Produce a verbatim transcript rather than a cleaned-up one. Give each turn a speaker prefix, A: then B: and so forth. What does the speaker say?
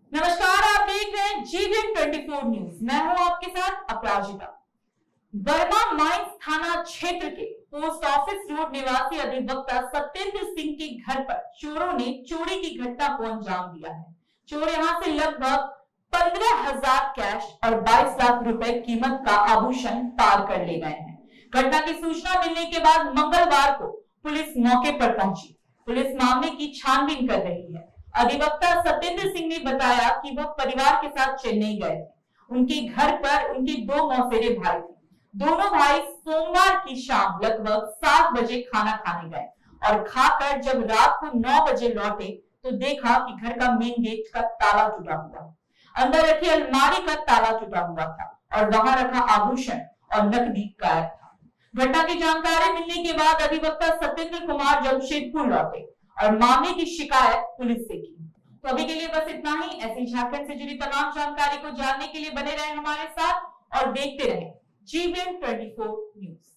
A: नमस्कार, आप देख रहे हैं जीवीएम चौबीस न्यूज। मैं हूं आपके साथ अपराजिता। बर्मा माइंस थाना क्षेत्र के पोस्ट ऑफिस रोड निवासी अधिवक्ता सत्येंद्र सिंह के घर पर चोरों ने चोरी की घटना को अंजाम दिया है। चोर यहां से लगभग पंद्रह हजार कैश और बाईस लाख रुपए कीमत का आभूषण पार कर ले गए हैं। घटना की सूचना मिलने के बाद मंगलवार को पुलिस मौके पर पहुंची। पुलिस मामले की छानबीन कर रही है। अधिवक्ता सत्येंद्र सिंह ने बताया कि वह परिवार के साथ चेन्नई गए थे। उनके घर पर उनके दो मौसेरे भाई थे। दोनों भाई सोमवार की शाम लगभग सात बजे खाना खाने गए और खाकर जब रात को नौ बजे लौटे तो देखा कि घर का मेन गेट का ताला टूटा हुआ, अंदर रखी अलमारी का ताला टूटा हुआ था और वहां रखा आभूषण और नकदी गायब था। घटना की जानकारी मिलने के बाद अधिवक्ता सत्येंद्र कुमार जमशेदपुर लौटे और मामले की शिकायत पुलिस से की। तो अभी के लिए बस इतना ही। ऐसी झारखंड से जुड़ी तमाम जानकारी को जानने के लिए बने रहे हमारे साथ और देखते रहे जीवीएम चौबीस न्यूज।